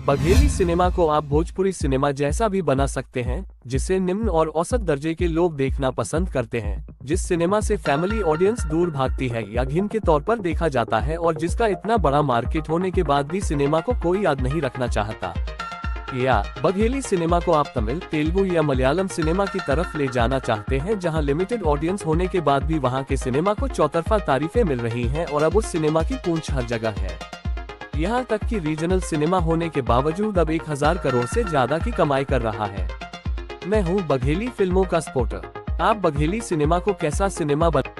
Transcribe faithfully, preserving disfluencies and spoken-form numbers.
Bagheli cinema को आप Bhojpuri cinema जैसा भी बना सकते हैं, जिसे निम्न और औसत दर्जे के लोग देखना पसंद करते हैं, जिस सिनेमा से फैमिली ऑडियंस दूर भागती है या घिन के तौर पर देखा जाता है और जिसका इतना बड़ा मार्केट होने के बाद भी सिनेमा को कोई याद नहीं रखना चाहता। या बघेली सिनेमा को आप तमिल, तेलुगु या मलयालम सिनेमा की तरफ ले जाना चाहते हैं, जहां लिमिटेड ऑडियंस होने के बाद भी वहां के सिनेमा को चौतरफा तारीफें मिल रही हैं और अब उस सिनेमा की पूंछ हर जगह है। यहाँ तक कि रीजनल सिनेमा होने के बावजूद अब एक हजार करोड़ से ज्यादा की कमाई कर रहा है। मैं हूँ बघेली फिल्मों का सपोर्टर। आप बघेली सिनेमा को कैसा सिनेमा बना